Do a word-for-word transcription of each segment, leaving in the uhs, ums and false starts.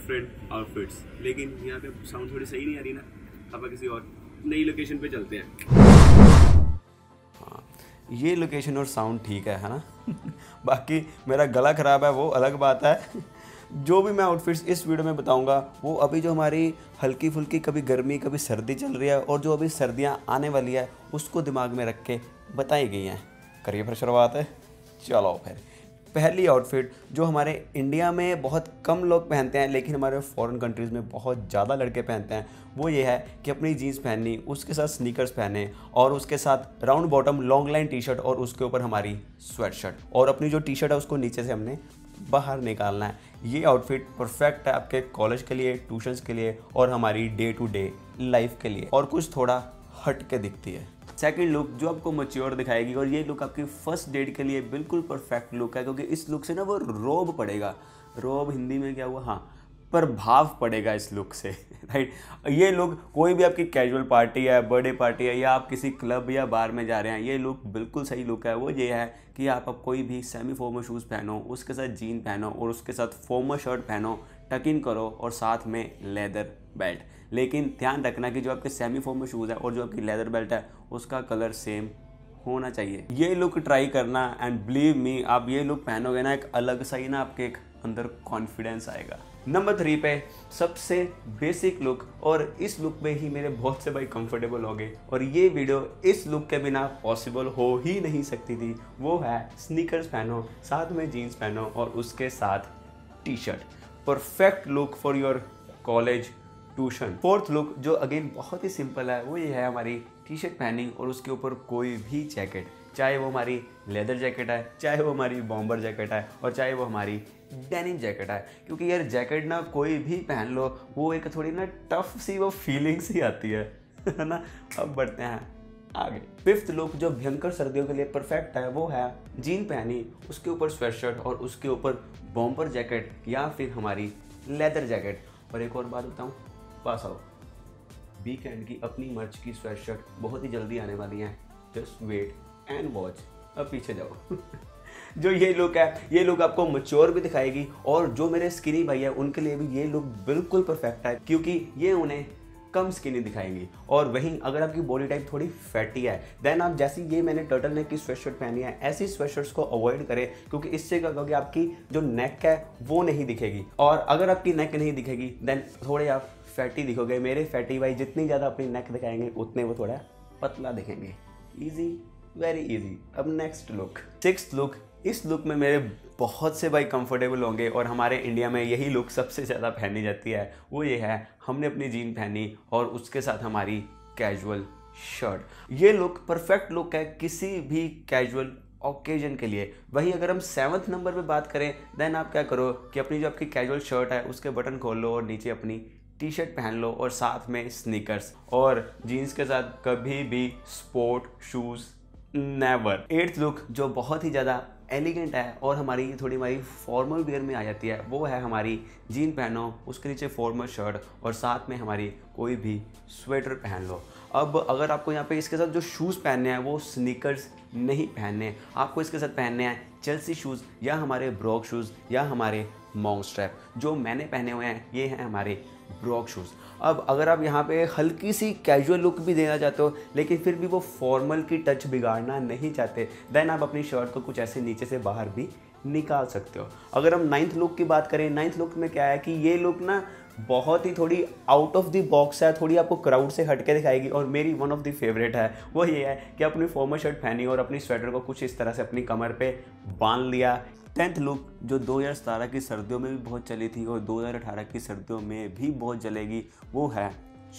Different outfits, लेकिन यहाँ पे साउंड थोड़ी सही नहीं आ रही ना, अब किसी और नई लोकेशन पे चलते हैं। हाँ, ये लोकेशन और साउंड ठीक है है ना। बाकी मेरा गला ख़राब है वो अलग बात है। जो भी मैं आउटफिट्स इस वीडियो में बताऊंगा वो अभी जो हमारी हल्की फुल्की कभी गर्मी कभी सर्दी चल रही है और जो अभी सर्दियां आने वाली है उसको दिमाग में रख के बताई गई हैं। करिए फिर शुरुआत है। चलो फिर पहली आउटफिट जो हमारे इंडिया में बहुत कम लोग पहनते हैं लेकिन हमारे फॉरेन कंट्रीज़ में बहुत ज़्यादा लड़के पहनते हैं, वो ये है कि अपनी जीन्स पहननी, उसके साथ स्नीकर्स पहने और उसके साथ round bottom long line T shirt और उसके ऊपर हमारी स्वेट शर्ट और अपनी जो टी शर्ट है उसको नीचे से हमने बाहर निकालना है। ये आउटफिट परफेक्ट है आपके कॉलेज के लिए, ट्यूशन्स के लिए और हमारी डे टू डे लाइफ के लिए, और कुछ थोड़ा हट के दिखती है। सेकंड लुक जो आपको मैच्योर दिखाएगी और ये लुक आपकी फर्स्ट डेट के लिए बिल्कुल परफेक्ट लुक है, क्योंकि इस लुक से ना वो रोब पड़ेगा। रोब हिंदी में क्या हुआ, हाँ प्रभाव पड़ेगा इस लुक से, राइट। ये लुक कोई भी आपकी कैजुअल पार्टी है, बर्थडे पार्टी है या आप किसी क्लब या बार में जा रहे हैं, ये लुक बिल्कुल सही लुक है। वो ये है कि आप अब कोई भी सेमी फॉर्मल शूज़ पहनो, उसके साथ जीन पहनो और उसके साथ फॉर्मल शर्ट पहनो, टक इन करो और साथ में लेदर बेल्ट। लेकिन ध्यान रखना कि जो आपके सेमी फॉर्मल शूज़ है और जो आपकी लेदर बेल्ट है उसका कलर सेम होना चाहिए। ये लुक ट्राई करना एंड बिलीव मी, आप ये लुक पहनोगे ना एक अलग सा ही ना आपके एक अंदर कॉन्फिडेंस आएगा। नंबर थ्री पे सबसे बेसिक लुक, और इस लुक में ही मेरे बहुत से भाई कंफर्टेबल हो गए और ये वीडियो इस लुक के बिना पॉसिबल हो ही नहीं सकती थी। वो है स्नीकर्स पहनो, साथ में जीन्स पहनो और उसके साथ T shirt. Perfect look for your college tuition. Fourth look जो अगेन बहुत ही सिंपल है वो ये है हमारी टी शर्ट पहनी और उसके ऊपर कोई भी जैकेट, चाहे वो हमारी लेदर जैकेट है, चाहे वो हमारी बॉम्बर जैकेट है और चाहे वो हमारी डेनिम जैकेट है। क्योंकि यार जैकेट ना कोई भी पहन लो वो एक थोड़ी ना टफ सी वो फीलिंग सी आती है है ना। अब बढ़ते हैं आगे। फिफ्थ लुक जो भयंकर सर्दियों के लिए परफेक्ट है वो है जीन पहनी, उसके ऊपर स्वेट शर्ट और उसके ऊपर बॉम्बर जैकेट या फिर हमारी लेदर जैकेट। और एक और बात बताऊँ, पास आओ, वीकेंड की अपनी मर्च की स्वेट शर्ट बहुत ही जल्दी आने वाली है, जस्ट वेट एंड वॉच। अब पीछे जाओ। जो ये लुक है ये लुक आपको मैच्योर भी दिखाएगी और जो मेरे स्किनी भाई है उनके लिए भी ये लुक बिल्कुल परफेक्ट है, क्योंकि ये उन्हें कम स्किनी दिखाएंगी। और वहीं अगर आपकी बॉडी टाइप थोड़ी फैटी है देन आप जैसी ये मैंने टर्टल नेक की स्वेटशर्ट पहनी है ऐसी स्वेटशर्ट्स को अवॉइड करें, क्योंकि इससे क्या होगा, आपकी जो नेक है वो नहीं दिखेगी। और अगर आपकी नेक नहीं दिखेगी देन थोड़े आप फैटी दिखोगे। मेरे फैटी भाई जितनी ज़्यादा अपनी नेक दिखाएंगे उतने वो थोड़ा पतला दिखेंगे। Easy, very easy. अब नेक्स्ट लुक, सिक्स्थ लुक। इस लुक में मेरे बहुत से भाई कंफर्टेबल होंगे और हमारे इंडिया में यही लुक सबसे ज़्यादा पहनी जाती है। वो ये है, हमने अपनी जीन पहनी और उसके साथ हमारी कैजुअल शर्ट। ये लुक परफेक्ट लुक है किसी भी कैजुअल ओकेजन के लिए। वहीं अगर हम सेवन्थ नंबर पे बात करें देन आप क्या करो कि अपनी जो आपकी कैजुअल शर्ट है उसके बटन खोल लो और नीचे अपनी टी शर्ट पहन लो और साथ में स्नीकर्स, और जीन्स के साथ कभी भी sport shoes never. Eighth look जो बहुत ही ज़्यादा एलिगेंट है और हमारी थोड़ी हमारी फॉर्मल वेयर में आ जाती है वो है हमारी जीन पहनो, उसके नीचे फॉर्मल शर्ट और साथ में हमारी कोई भी स्वेटर पहन लो। अब अगर आपको यहाँ पे इसके साथ जो शूज़ पहनने हैं वो स्नीकर्स नहीं पहनने, आपको इसके साथ पहनने हैं चेल्सी शूज़ या हमारे ब्रॉक शूज़ या हमारे मॉन्क स्ट्रैप। जो मैंने पहने हुए हैं ये हैं हमारे ब्रॉक शूज़। अब अगर आप यहाँ पे हल्की सी कैजुअल लुक भी देना चाहते हो लेकिन फिर भी वो फॉर्मल की टच बिगाड़ना नहीं चाहते देन आप अपनी शर्ट को कुछ ऐसे नीचे से बाहर भी निकाल सकते हो। अगर हम नाइन्थ लुक की बात करें, नाइन्थ लुक में क्या है कि ये लुक ना बहुत ही थोड़ी आउट ऑफ द बॉक्स है, थोड़ी आपको क्राउड से हट के दिखाएगी और मेरी वन ऑफ द फेवरेट है। वो ये है कि अपनी फॉर्मल शर्ट पहनी और अपनी स्वेटर को कुछ इस तरह से अपनी कमर पे बांध लिया। टेंथ लुक जो दो हज़ार सत्रह की सर्दियों में भी बहुत चली थी और दो हज़ार अठारह की सर्दियों में भी बहुत चलेगी, वो है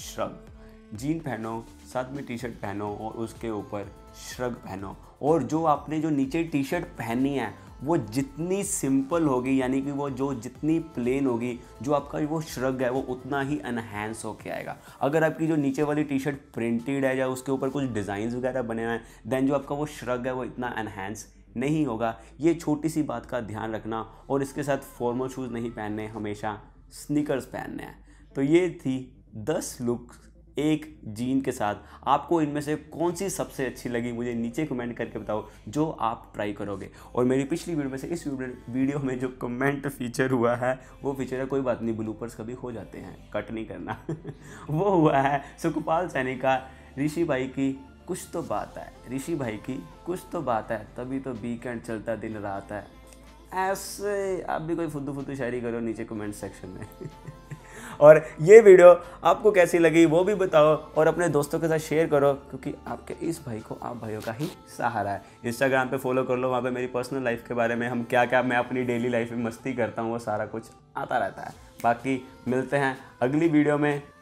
श्रग। जीन पहनो, साथ में टी शर्ट पहनो और उसके ऊपर श्रग पहनो। और जो आपने जो नीचे टी शर्ट पहनी है वो जितनी सिंपल होगी, यानी कि वो जो जितनी प्लेन होगी, जो आपका वो श्रग है वो उतना ही एनहेंस होके आएगा। अगर आपकी जो नीचे वाली टी शर्ट प्रिंटेड है या उसके ऊपर कुछ डिज़ाइंस वगैरह बने हुए हैं देन जो आपका वो श्रग है वो इतना एनहेंस नहीं होगा। ये छोटी सी बात का ध्यान रखना। और इसके साथ फॉर्मल शूज़ नहीं पहनने, हमेशा स्नीकर्स पहनने हैं। तो ये थी दस लुक एक जीन के साथ। आपको इनमें से कौन सी सबसे अच्छी लगी मुझे नीचे कमेंट करके बताओ, जो आप ट्राई करोगे। और मेरी पिछली वीडियो में से इस वीडियो में जो कमेंट फीचर हुआ है वो फीचर है, कोई बात नहीं, ब्लूपर्स कभी हो जाते हैं, कट नहीं करना वो हुआ है सुखपाल सैनी का, ऋषि भाई की कुछ तो बात है, ऋषि भाई की कुछ तो बात है, तभी तो वीकेंड चलता दिन रात है। ऐसे आप भी कोई फुद्दू फुद्दू शायरी करो नीचे कमेंट सेक्शन में और ये वीडियो आपको कैसी लगी वो भी बताओ, और अपने दोस्तों के साथ शेयर करो, क्योंकि आपके इस भाई को आप भाइयों का ही सहारा है। इंस्टाग्राम पे फॉलो कर लो, वहाँ पे मेरी पर्सनल लाइफ के बारे में, हम क्या क्या मैं अपनी डेली लाइफ में मस्ती करता हूँ वो सारा कुछ आता रहता है। बाकी मिलते हैं अगली वीडियो में।